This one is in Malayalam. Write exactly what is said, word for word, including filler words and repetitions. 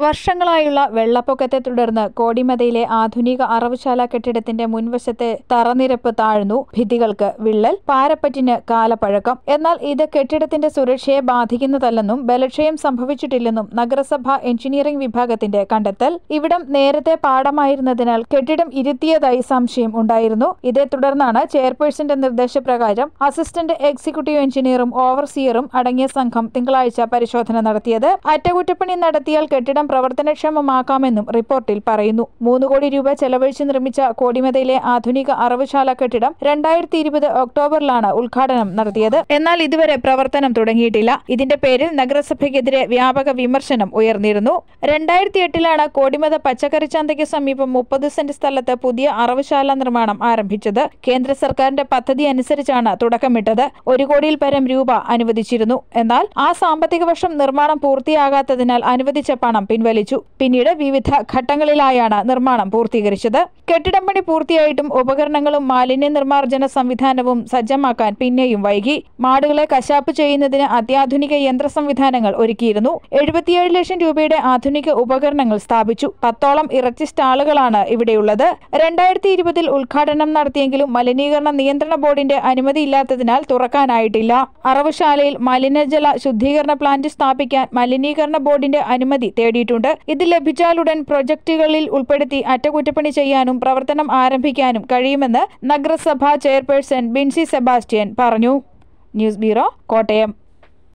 വർഷങ്ങളായുള്ള വെള്ളപ്പൊക്കത്തെ തുടർന്ന് കോടിമതയിലെ ആധുനിക അറവുശാല കെട്ടിടത്തിന്റെ മുൻവശത്തെ തറനിരപ്പ് താഴ്ന്നു. ഭിത്തികൾക്ക് വിള്ളൽ, പാരപ്പറ്റിന് കാലപ്പഴക്കം. എന്നാൽ ഇത് കെട്ടിടത്തിന്റെ സുരക്ഷയെ ബാധിക്കുന്നതല്ലെന്നും ബലക്ഷയം സംഭവിച്ചിട്ടില്ലെന്നും നഗരസഭ എഞ്ചിനീയറിംഗ് വിഭാഗത്തിന്റെ കണ്ടെത്തൽ. ഇവിടം നേരത്തെ പാടമായിരുന്നതിനാൽ കെട്ടിടം ഇരുത്തിയതായി സംശയം ഉണ്ടായിരുന്നു. ഇതേ തുടർന്നാണ് ചെയർപേഴ്സന്റെ നിർദ്ദേശപ്രകാരം അസിസ്റ്റന്റ് എക്സിക്യൂട്ടീവ് എഞ്ചിനീയറും ഓവർസിയറും അടങ്ങിയ സംഘം തിങ്കളാഴ്ച പരിശോധന നടത്തിയത്. അറ്റകുറ്റപ്പണി നടത്തിയാൽ കെട്ടിടം പ്രവർത്തനക്ഷമമാക്കാമെന്നും റിപ്പോർട്ടിൽ പറയുന്നു. മൂന്ന് കോടി രൂപ ചെലവഴിച്ച് നിർമ്മിച്ച കോടിമതയിലെ ആധുനിക അറവുശാല കെട്ടിടം രണ്ടായിരത്തി ഇരുപത് ഒക്ടോബറിലാണ് ഉദ്ഘാടനം നടത്തിയത്. എന്നാൽ ഇതുവരെ പ്രവർത്തനം തുടങ്ങിയിട്ടില്ല. ഇതിന്റെ പേരിൽ നഗരസഭയ്ക്കെതിരെ വ്യാപക വിമർശനം ഉയർന്നിരുന്നു. രണ്ടായിരത്തി എട്ടിലാണ് കോടിമത പച്ചക്കറിച്ചന്തയ്ക്ക് സമീപം മുപ്പത് സെന്റ് സ്ഥലത്ത് പുതിയ അറവുശാല നിർമ്മാണം ആരംഭിച്ചത്. കേന്ദ്ര സർക്കാരിന്റെ പദ്ധതി അനുസരിച്ചാണ് തുടക്കമിട്ടത്. ഒരു കോടിയിൽ പരം രൂപ അനുവദിച്ചിരുന്നു. എന്നാൽ ആ സാമ്പത്തിക വർഷം നിർമ്മാണം പൂർത്തിയാകാത്തതിനാൽ അനുവദിച്ച പണം പിൻവലിച്ചു. പിന്നീട് വിവിധ ഘട്ടങ്ങളിലായാണ് നിർമ്മാണം പൂർത്തീകരിച്ചത്. കെട്ടിടം പണി പൂർത്തിയായിട്ടും ഉപകരണങ്ങളും മാലിന്യ നിർമ്മാർജ്ജന സംവിധാനവും സജ്ജമാക്കാൻ പിന്നെയും വൈകി. മാടുകളെ കശാപ്പ് ചെയ്യുന്നതിന് അത്യാധുനിക യന്ത്ര സംവിധാനങ്ങൾ ഒരുക്കിയിരുന്നു. എഴുപത്തിയേഴ് ലക്ഷം രൂപയുടെ ആധുനിക ഉപകരണങ്ങൾ സ്ഥാപിച്ചു. പത്തോളം ഇറച്ചി സ്റ്റാളുകളാണ് ഇവിടെയുള്ളത്. രണ്ടായിരത്തി ഇരുപതിൽ ഉദ്ഘാടനം നടത്തിയെങ്കിലും മലിനീകരണ നിയന്ത്രണ ബോർഡിന്റെ അനുമതിയില്ലാത്തതിനാൽ തുറക്കാനായിട്ടില്ല. അറവുശാലയിൽ മലിനജല ശുദ്ധീകരണ പ്ലാന്റ് സ്ഥാപിക്കാൻ മലിനീകരണ ബോർഡിന്റെ അനുമതി തേടിയിട്ടുണ്ട്. ഇത് ലഭിച്ചാലുടൻ പ്രൊജക്ടുകളിൽ ഉൾപ്പെടുത്തി അറ്റകുറ്റപ്പണി ചെയ്യാനും പ്രവർത്തനം ആരംഭിക്കാനും കഴിയുമെന്ന് നഗരസഭാ ചെയർപേഴ്സൺ ബിൻസി സെബാസ്റ്റ്യൻ പറഞ്ഞു. News bureau, Kottayam.